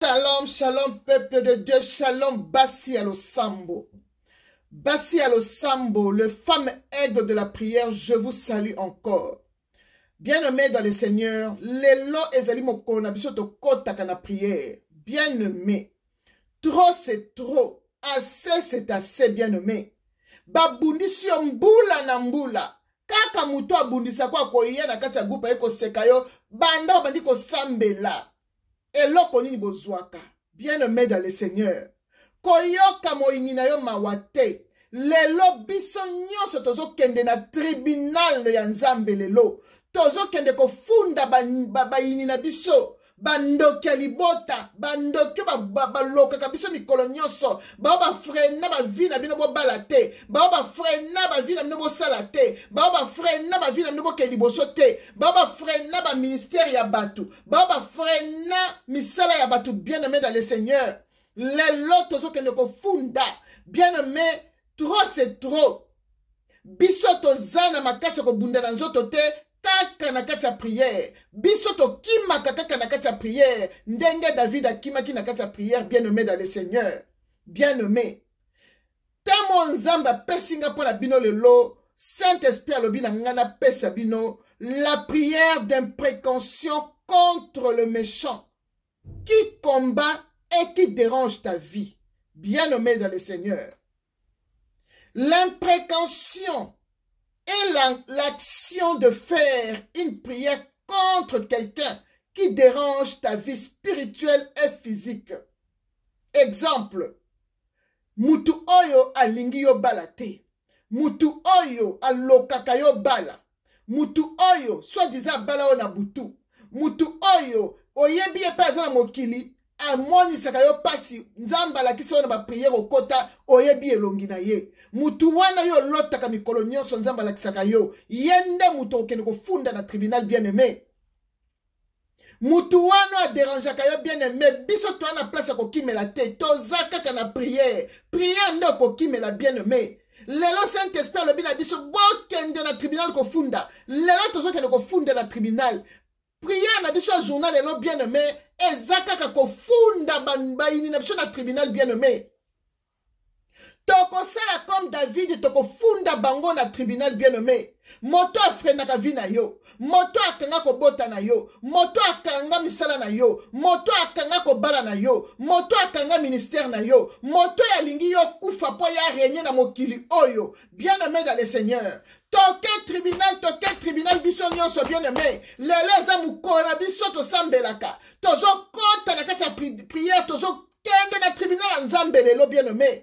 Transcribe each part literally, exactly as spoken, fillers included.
Shalom, shalom, peuple de Dieu, shalom, Bassi Alosambo. Bassi Alosambo, le femme aigle de la prière, je vous salue encore. Bien-aimé dans le Seigneur, l'élo ezali mokolo na biso to kota kana prière. Bien-aimé, trop c'est trop, assez c'est assez, bien-aimé. Babundisi yo mbula na mbula. Kaka muto abundisa kwa koye na kati ya gupa eko sekayo, banda bandi ko sambela. Eloko nini bozwaka. Bien-aimé dans le Seigneur. Koyoka moyini na yo mawate. Lelo biso nyonso tozo kende na tribunal ya Nzambe lelo. Tozo kende ko funda bayini na biso. Bandoki libota, bandoki baloka kabiso mikolo nyonso, ba ba frena ba vie na bino bo balate, ba ba frena ba vie na bino bo salate, ba ba frena ba vie na bino bo keliboso te, ba ba frena ba ministère ya batu, ba ba frena misala ya batu, bien-aimé dans le Seigneur. Les lots tozo kende ko funda, bien-aimé, trop c'est trop. Biso tozana makasa ko bunda na nzoto te. Kaka na kati ya prière. Biso to kimaka kaka na kati ya prière. Ndenge David a kimaki na kati ya prière. Bien-aimé dans le Seigneur. Bien-aimé. Temo nzamba pesinga pour la bino lelo. Saint-Esprit alobi na ngana pesa bino. La prière d'imprécaution contre le méchant. Qui combat et qui dérange ta vie. Bien-aimé dans le Seigneur. L'imprécaution et l'action de faire une prière contre quelqu'un qui dérange ta vie spirituelle et physique. Exemple, mutu oyo alingi yo balate, mutu oyo alokaka yo bala, mutu oyo soi-disant bala ona butu, mutu oyo oyebi epa na mokili, amonisaka yo pasi, nzamba la kisa ona ba prière okota, oyebi elongi na ye. Mutu wana yo lotaka mikolo nyonso nzamba la kisaka yo. Yende mutu okene ko funda na tribunal bien-aimé. Mutu wana a dérangeaka yo bien-aimé. Biso to na place ko kimela te. Tozaka kana prière. Prière ndo ko kimela bien-aimé. Lelo Saint-Esprit lobi na biso bokende na tribunal ko funda. Lelo tozo kene ko funda na tribunal. Prière na biso journal lelo bien-aimé. Ezaka ka ko funda ba ini na biso na tribunal bien-aimé. Toko sala comme David, toko funda bango na tribunal bien-aimé. Moto afrena ka vi na yo. Moto akanga ko bota na yo. Moto akanga misala na yo. Moto akanga ko bala na yo. Moto akanga ministère na yo. Moto ya lingi yo kufa po ya régner na mokili oyo. Bien-aimé dans le Seigneur. Toke tribunal, toke tribunal biso nyonso bien-aimé. Lele za mukona biso to sambelaka. Tozo kota na kati ya prière, tozo kende na tribunal Nzambe lelo bien-aimé.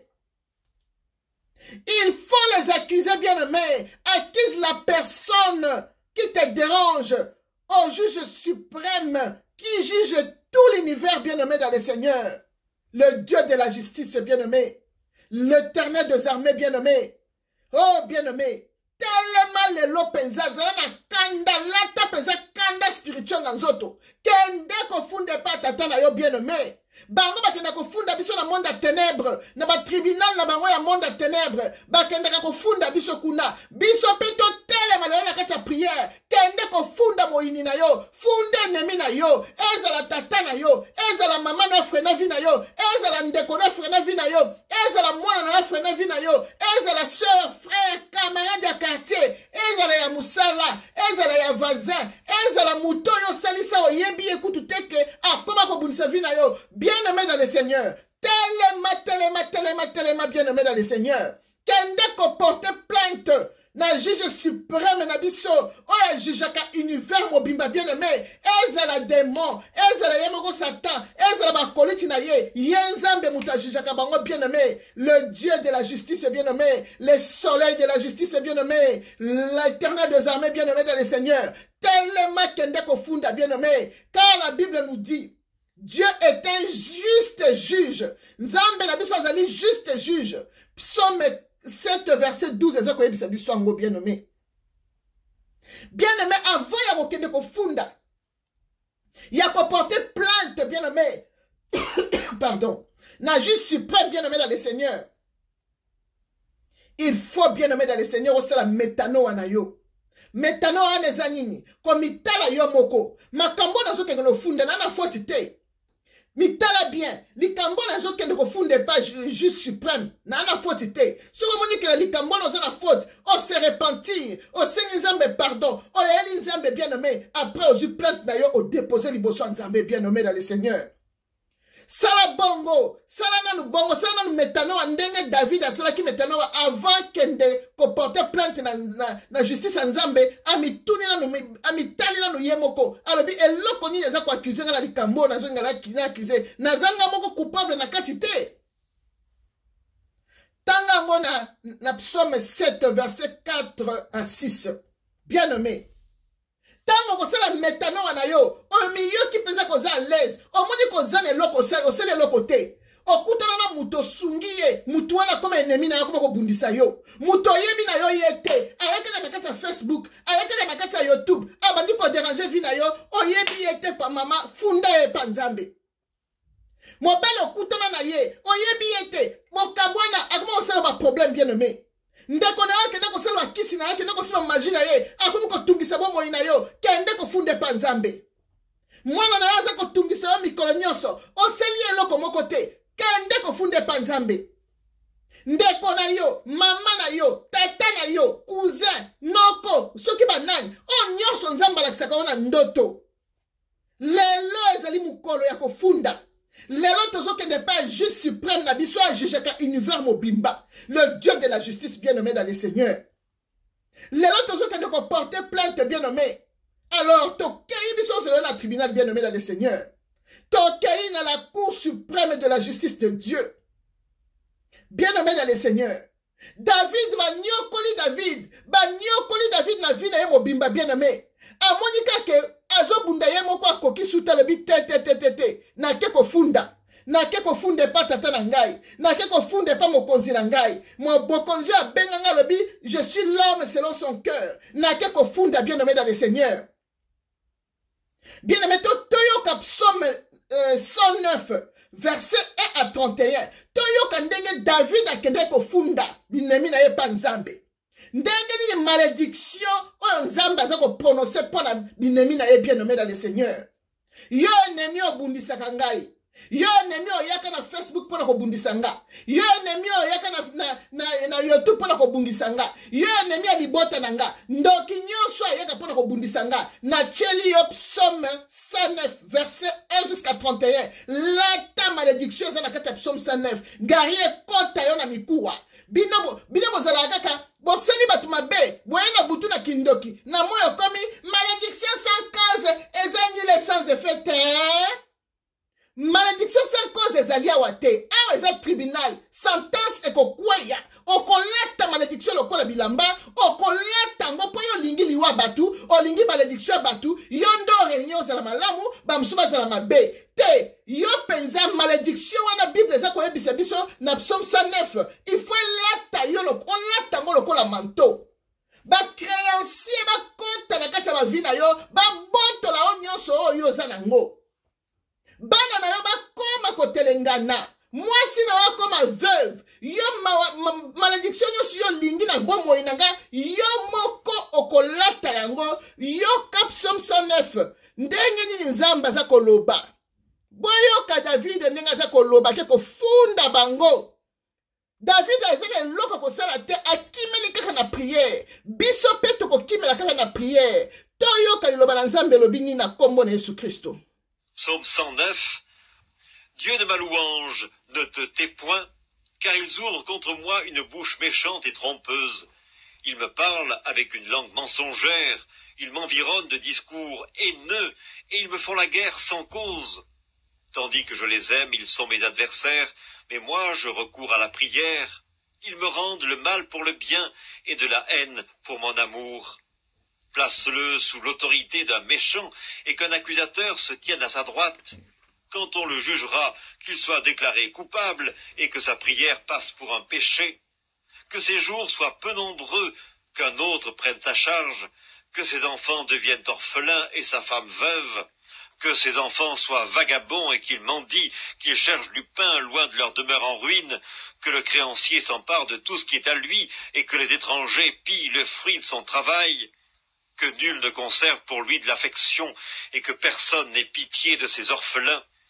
Il faut les accuser, bien-aimés. Accuse la personne qui te dérange au juge suprême qui juge tout l'univers, bien-aimé dans le Seigneur. Le Dieu de la justice, bien-aimé. L'Éternel des armées, bien-aimé. Oh, bien-aimé. Tellement les lots penza, zana kanda, lata penza kanda spirituel nanzoto. Kende kofunde pa tata na yo, bien-aimé. Bango bakenda kofunda biso na monde ya ténèbres, na ba tribunal na bango ya monde ya ténèbres, bakenda kofunda biso kuna, biso pito tele malala na kati ya prière, kende kofunda moyini na yo, funde ennemi na yo, ezala tata na yo, ezala mama na frena vi na yo, ezala ndeko na frena vi na yo, ezala mwana na frena vi na yo, ezala sœur, frère, camarade ya quartier, ezala ya musala, ezala ya voisin, ezala muto yo salisa oyebi ekutu teke, akoma kobunisa vi na yo. Bien-aimé dans le Seigneur, tellement, tellement, tellement, tellement bien-aimé dans le Seigneur, kende ko porte plainte na juge suprême na biso, oya jujaka univers mobimba bien-aimé, ezala démon, ezala yemoko satan, ezala bakoliti na ye, yenzambe muta jujaka bango bien-aimé, le Dieu de la justice bien-aimé, le soleil de la justice bien-aimé, l'Éternel des armées bien-aimé dans le Seigneur, tellement kende ko funda bien-aimé, car la Bible nous dit, Dieu est un juste juge. Nzambe na biso azali juste juge. Psaume sept verset douze ezako yebisa biso ango bien-aimé. Bien-aimé avant ya kokende kofunda. Ya ko porter plainte bien-aimé. Pardon. Na juge suprême bien-aimé dans le Seigneur. Il faut bien-aimé dans le Seigneur aussi la métano anayo. Métano aneza nini. Komitala yo moko. Makambo na zo kengelo funda na na faute te. mitala bien likambo nazokende kofunde pas juste suprême na na faute te soko moni ke likambo na na faute on se repentir on sengi nzambe pardon on yeli nzambe bien nommé après aux plainte na yo au déposer liboso nzambe bien nommé dans le Seigneur. Sala bongo, sala nanu bongo, sala nanu metano ndenge David asala ki metano avant kende ko porter plainte na, na, na justice nzambe amituni nanu amitali nanu yemoko alobi eloko ni eza ko accuser na likambo na zonga la kina accuser na zanga moko coupable na kati te. Tanga ngona na psaume sept verset quatre à six. Bien nommé. Tango kosala metano wana yo o miyo ki penza koza à l'aise o moni koza ne loko sala o sala loko te okutana na muto sungiye mutu wana koma ennemi na yakoma ko bundisa yo muto yebi na yo yete ayeka na kata Facebook ayeka na kata YouTube abandi ko déranger vi na yo o yebi yete pa mama funda e pa nzambe mobile okutana na ye o yebi yete mokabwana akoma osala ba problème bien aimé. Ndeko na yake ndeko sala kisi na yake ndeko sala magie na ye akomi ko tungisa bomoi na yo kende ko funde pa nzambe mwana na yaza ko tungisa yo mikolo nyonso oseli eloko moko te kende ko funde pa nzambe ndeko na yo mama na yo tata na yo cousin noko soki banani o nyonso nzambe alakisaka ona ndoto lelo ezali mukolo ya kofunda. Lelo tozokende pas juste suprême na biso ajijaka univers mobimba le Dieu de la justice bien nommé dans le Seigneur. Lelo tozokende ko porter plainte bien nommé alors tokei biso selon la tribunal bien nommé dans le Seigneur tokei na la cour suprême de la justice de Dieu bien nommé dans le Seigneur. David va nyokoli David ba nyokoli David na vie na ye mobimba bien nommé amonika ke azobunda ye moko akoki suta le bi te te te te te na ke kofunda na ke kofunde pa tata na ngai na ke kofunde pa mokonzi na ngai mo bokonzi abenga nga le bi je suis l'homme selon son cœur na ke kofunda bien nommé dans le Seigneur. Bien aimé to toyoka psaume euh, cent neuf verset un à trente et un toyoka ndenge David akende kofunda binemi na ye pa nzambe ndenge nini malédiction oyo nzambe aza ko prononcer pona binemi na ye bien nommé dans le Seigneur. Yo ennemi obundisaka ngai yo ennemi oyaka na Facebook pona kobundisa nga yo ennemi oyaka na, na, na, na YouTube pona kobundisa nga yo ennemi alibota na nga ndoki nyonso ayaka pona kobundisa nga na tieli yo psaume cent neuf verset un jusqu'à trente et un lata malédiction eza na kati ya psaume cent neuf gari ekota yo na mikuwa bino bino bozala kaka boseli batu mabe boye na butu na kindoki na moyo komi malédiction sans cause eza nul sans effet te malédiction sans cause ezali awa te awa eza tribunal sentence ekokweya okolata malédiction lokola bilamba okolata ngo mpo yo olingi liwa batu olingi malédiction batu yo ndo réunion ozala malamu bamosusu bazala mabe te yo penza malédiction wana bible eza koyebisa biso na psaume cent neuf il faut elata yo olata ngo lokola manteau bacréancier bakota na kati ya bavi na yo babotola o nyonso oyo oza nango bana na yo bakoma kotelengana mwasi na yo akoma veuve yo ma, ma, malédiction nyonso yo lingi na bomoi na nga yo moko okolata yango yo ka psaume cent neuf ndenge nini nzambe aza koloba boyoka David ndenge aza koloba ke kofunda bango. David aza eloko kosala te akimeli kaka na prière biso mpe tokokimela kaka na prière toyoka liloba na nzambe elobi nini na kombo na Yesu Kristo. Psaume cent neuf. Dieu de ma louange, ne te tais point, car ils ouvrent contre moi une bouche méchante et trompeuse. Ils me parlent avec une langue mensongère, ils m'environnent de discours haineux, et ils me font la guerre sans cause. Tandis que je les aime, ils sont mes adversaires, mais moi je recours à la prière. Ils me rendent le mal pour le bien, et de la haine pour mon amour. Place-le sous l'autorité d'un méchant, et qu'un accusateur se tienne à sa droite. Quand on le jugera, qu'il soit déclaré coupable, et que sa prière passe pour un péché. Que ses jours soient peu nombreux, qu'un autre prenne sa charge, que ses enfants deviennent orphelins et sa femme veuve, que ses enfants soient vagabonds et qu'ils mendient, qu'ils cherchent du pain loin de leur demeure en ruine, que le créancier s'empare de tout ce qui est à lui, et que les étrangers pillent le fruit de son travail, que nul ne conserve pour lui de l'affection, et que personne n'ait pitié de ses orphelins,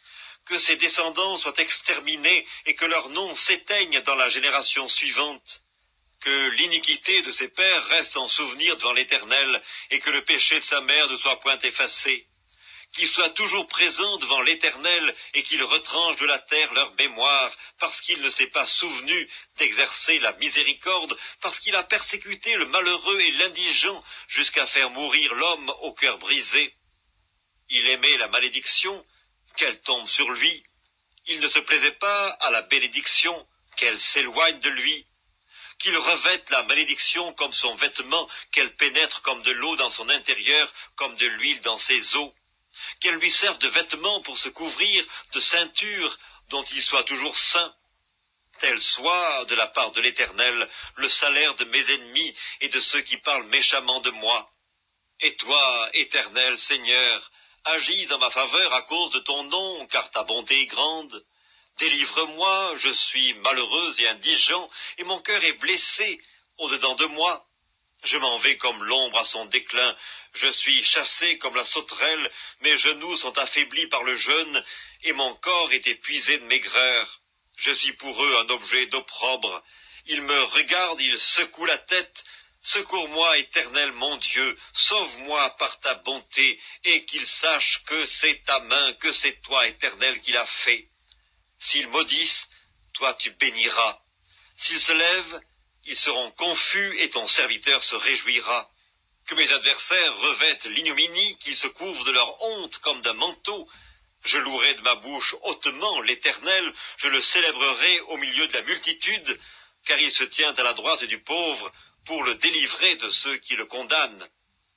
que ses descendants soient exterminés et que leur nom s'éteigne dans la génération suivante. Que l'iniquité de ses pères reste en souvenir devant l'Éternel et que le péché de sa mère ne soit point effacé. Qu'il soit toujours présent devant l'Éternel et qu'il retranche de la terre leur mémoire, parce qu'il ne s'est pas souvenu d'exercer la miséricorde, parce qu'il a persécuté le malheureux et l'indigent jusqu'à faire mourir l'homme au cœur brisé. Il aimait la malédiction, qu'elle tombe sur lui. Il ne se plaisait pas à la bénédiction, qu'elle s'éloigne de lui. Qu'il revête la malédiction comme son vêtement, qu'elle pénètre comme de l'eau dans son intérieur, comme de l'huile dans ses os. Qu'elle lui serve de vêtement pour se couvrir, de ceinture dont il soit toujours saint. Tel soit, de la part de l'Éternel, le salaire de mes ennemis et de ceux qui parlent méchamment de moi. Et toi, Éternel Seigneur, agis en ma faveur à cause de ton nom, car ta bonté est grande. Délivre-moi, je suis malheureux et indigent, et mon cœur est blessé au-dedans de moi. Je m'en vais comme l'ombre à son déclin, je suis chassé comme la sauterelle, mes genoux sont affaiblis par le jeûne, et mon corps est épuisé de maigreur. Je suis pour eux un objet d'opprobre. Ils me regardent, ils secouent la tête. Secours-moi, Éternel mon Dieu, sauve-moi par ta bonté, et qu'ils sachent que c'est ta main, que c'est toi, Éternel, qui l'as fait. S'ils maudissent, toi tu béniras. S'ils se lèvent, ils seront confus et ton serviteur se réjouira. Que mes adversaires revêtent l'ignominie, qu'ils se couvrent de leur honte comme d'un manteau. Je louerai de ma bouche hautement l'Éternel, je le célébrerai au milieu de la multitude, car il se tient à la droite du pauvre pour le délivrer de ceux qui le condamnent.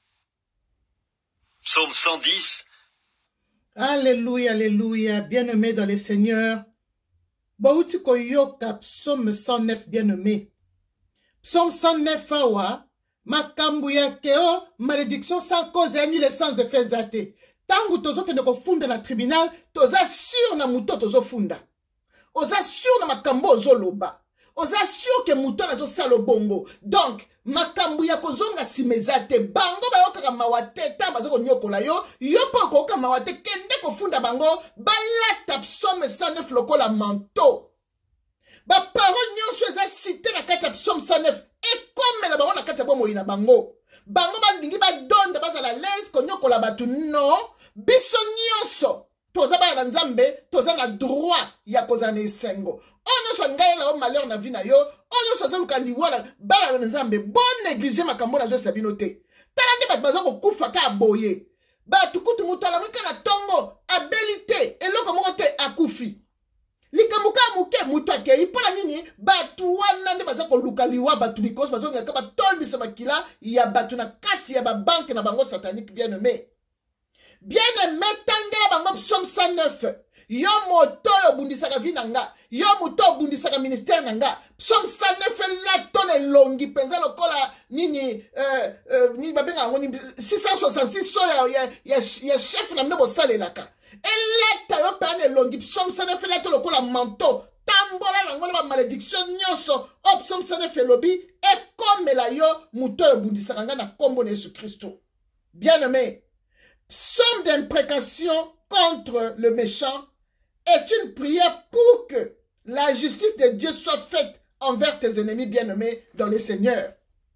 Psaume cent dix. Alléluia, alléluia, bien-aimé dans le Seigneur. Bauti koyoka psaume cent neuf, bien-aimé. Psaume cent neuf, awa, makambu ya keo, malédiction sans cause et annulée sans effet zate. Tangu tozo kende ko funda na tribunal, toza sur na muto tozo funda. Oza sur na makambo ozo loba. Oza sur ke muto na zo salo bongo. Donc, makambu ya kozonga simezate, bango ba yoka mawate, tamba zoko nyokola yo, yopo koka mawate, kende ko funda bango, balata psaume cent neuf lokola manteau. Ba parole nyonso eza cité na kati ya psaume cent neuf, et comme la bango na kati ya bomo ina bango. Bango ba lingi ba donde ba la laisse ko nyokola batu non, biso nyonso. Toza ba na nzambe, toza na droit ya kozana esengo. Ono so ngai la o malheur na vie na yo, ono so za luka liwala bala na nzambe, bon négliger makambo na zo sabino te. Tala nde bat bazo ko kufa ka boye. Ba tukutu mutala mwika na tongo abilité eloko moko te akufi. Likamuka muke mutu ake ipola nini batu wana nde baza ko luka liwa batu because bazo ngaka ba tolbisa makila ya batu na kati ya ba banque na bango satanique bien-aimé. Bien-aimé tangela bango psaume cent neuf. Yo moto yo bundisaka vi nanga, yo moto bundisaka ministère nanga. Psaume cent neuf la tone longi penza lokola nini euh euh ni babenga ngoni six cent soixante-six so ya ya ya chef na mnebo salelaka. Eleta yo pane longi psaume cent neuf la to lokola manteau. Tambola na ngona ba malédiction nyonso. O psaume cent neuf lobi e comme la yo moto yo bundisaka nga na kombo na Jésus Christ. Bien-aimé, psaume d'imprécation contre le méchant est une prière pour que la justice de Dieu soit faite envers tes ennemis bien-aimés dans le Seigneur.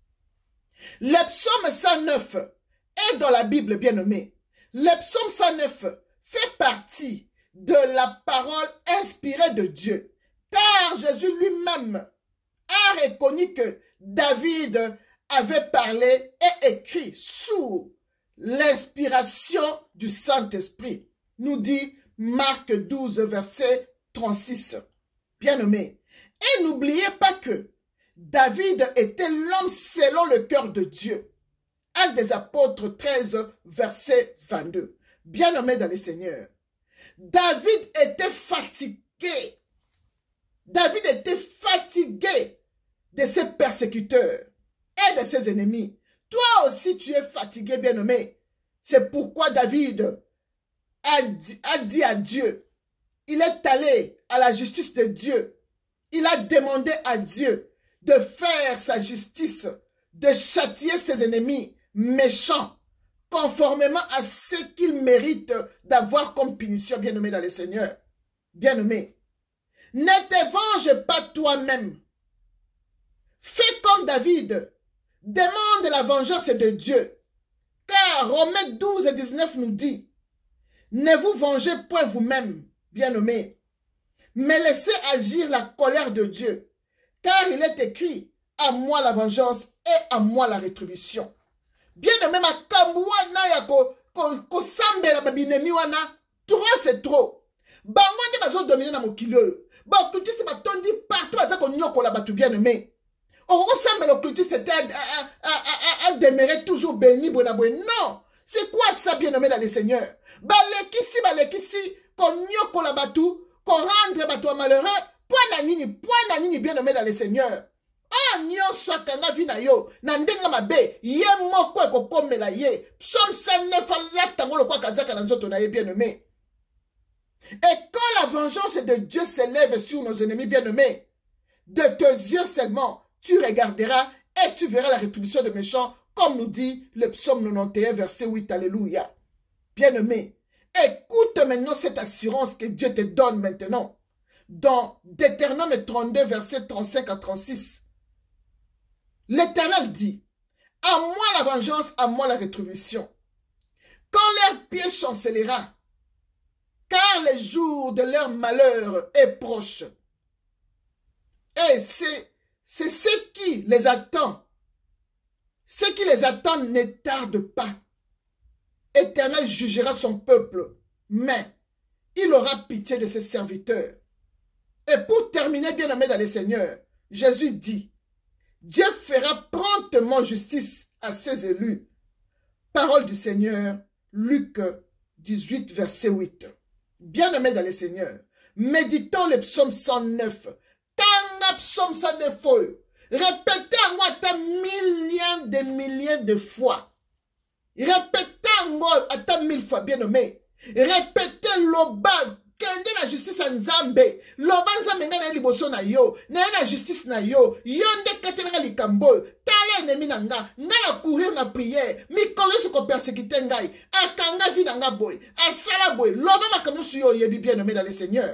Le psaume cent neuf est dans la Bible bien-aimé. Le psaume cent neuf fait partie de la parole inspirée de Dieu. Car Jésus lui-même a reconnu que David avait parlé et écrit sous l'inspiration du Saint-Esprit. Nous dit Marc douze, verset trente-six. Bien-aimé. Et n'oubliez pas que David était l'homme selon le cœur de Dieu. Actes des apôtres treize, verset vingt-deux. Bien-aimé dans le Seigneur. David était fatigué. David était fatigué de ses persécuteurs et de ses ennemis. Toi aussi tu es fatigué, bien-aimé. C'est pourquoi David A dit, a dit à Dieu, il est allé à la justice de Dieu, il a demandé à Dieu de faire sa justice, de châtier ses ennemis méchants, conformément à ce qu'il mérite d'avoir comme punition, bien-aimé dans le Seigneur. Bien-aimé, ne te venge pas toi-même. Fais comme David. Demande la vengeance de Dieu. Car Romains douze et dix-neuf nous dit, ne vous vengez point vous-même, bien-aimés, mais laissez agir la colère de Dieu. Car il est écrit, à moi la vengeance et à moi la rétribution. Bien-aimé, ma kambouana ya ko, ko, ko sambe la babinemi wana, trop c'est trop. Bango nde bazo dominer na mokili oyo. Ba occultiste batondi partout aza ko nyokola batu bien-aimé. On ressemble l'occultiste c'était à, à, à, à demeurer toujours béni, bonaboué. Non. C'est quoi ça, bien-aimé dans le Seigneur? Balekisi, balekisi, qu'on nyokola batu, qu'on rendre batu malheureux. Point na nini, point na nini, bien-aimé dans le Seigneur. Oh, nyon soit kanga vina yo, nandenga mabe, ye moko eko komela ye. Psaume cent neuf, la tango lo kwa kazaka na nzoto na ye, bien-aimé. Et quand la vengeance de Dieu s'élève sur nos ennemis bien-aimés, de tes yeux seulement, tu regarderas et tu verras la rétribution des méchants, comme nous dit le psaume quatre-vingt-onze, verset huit. Alléluia. Bien-aimé, écoute maintenant cette assurance que Dieu te donne maintenant. Dans Deutéronome trente-deux, verset trente-cinq à trente-six. L'Éternel dit, à moi la vengeance, à moi la rétribution. Quand leur pied chancellera, car le jour de leur malheur est proche. Et c'est C'est ce qui les attend. Ce qui les attend ne tarde pas. Éternel jugera son peuple, mais il aura pitié de ses serviteurs. Et pour terminer, bien-aimé dans le Seigneur, Jésus dit, Dieu fera promptement justice à ses élus. Parole du Seigneur, Luc dix-huit, verset huit. Bien-aimé dans le Seigneur, méditons le psaume cent neuf. Tanga psaume cent neuf. Répétez à moi ta millions de milliers de fois. Répétez à moi à ta mille fois, bien-aimé. Répétez l'oba. Kende la justice en Nzambe. Loba Nzambe nga na liboso na yo. Na la justice na yo. Yonde kete nga likambo. Tala ennemi na nga. Nga na courir na prière. Mikolo suko persécuter ngai. Akanga vi na nga boy. Asala boy. Loba makamyo su yo yebi bien-aimé dans le Seigneur.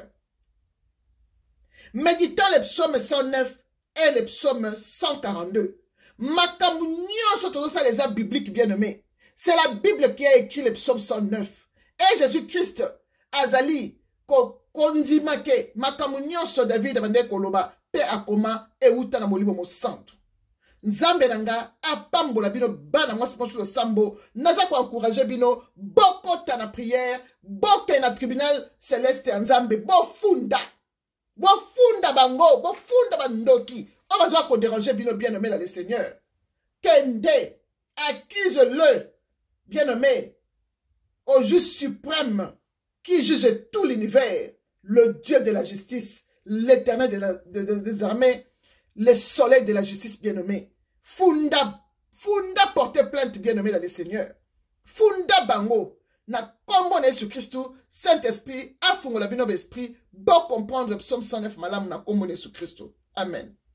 Méditons le psaume cent neuf et le psaume cent quarante-deux. Makambo nyonso tozo sa les arbres bibliques bien-aimés. C'est la Bible qui a écrit le psaume cent neuf. Et Jésus-Christ, Azali, Ko kondimake makambo nyonso David bande koloba pe akoma e uta na molimo mo santo. Nzambe nanga apambola bino bana mwasi ponso sambo naza ko encourager bino bokota na prière boke na tribunal céleste Nzambe bo funda bo funda bango bo funda bandoki on va ko déranger bino bien-aimé dans le Seigneur. Kende accuse-le bien-aimé au juge suprême qui juge tout l'univers, le Dieu de la justice, l'Éternel de la, de, de, des armées, le soleil de la justice bien-aimé. Funda, funda porter plainte bien-aimé dans le Seigneur. Funda bango, na kombo na Jésus Christ, Saint-Esprit, afungo la bino esprit, bon comprendre psaume cent neuf malam na kombo na Jésus Christ. Amen.